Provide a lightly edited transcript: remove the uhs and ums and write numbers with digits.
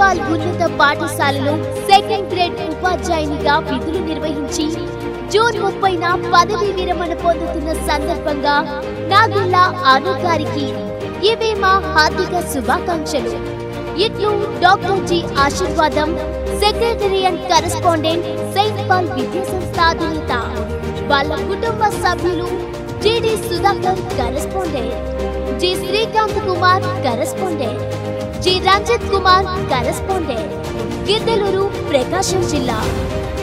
Paul ఉన్నత పాఠశాలలో second grade ఉపాధ్యాయునిగా విధులు నిర్వహించి జూన్ 30న పదవీ విరమణ పొందుతున్న సందర్భంగా నాగుల్ల అను గారికి ఇవే మా హార్దిక శుభాకాంక్షలు. ఇట్లు doctor G Ashirvadam, secretary and correspondent, Saint Paul విద్యా సంస్థ అధినేత. వాళ్ళ కుటుంబ సభ్యులు GD Sudhakar correspondent, G Srikanth Kumar correspondent, G Ranjith Kumar correspondent, Giddalur, Prakasam జిల్లా.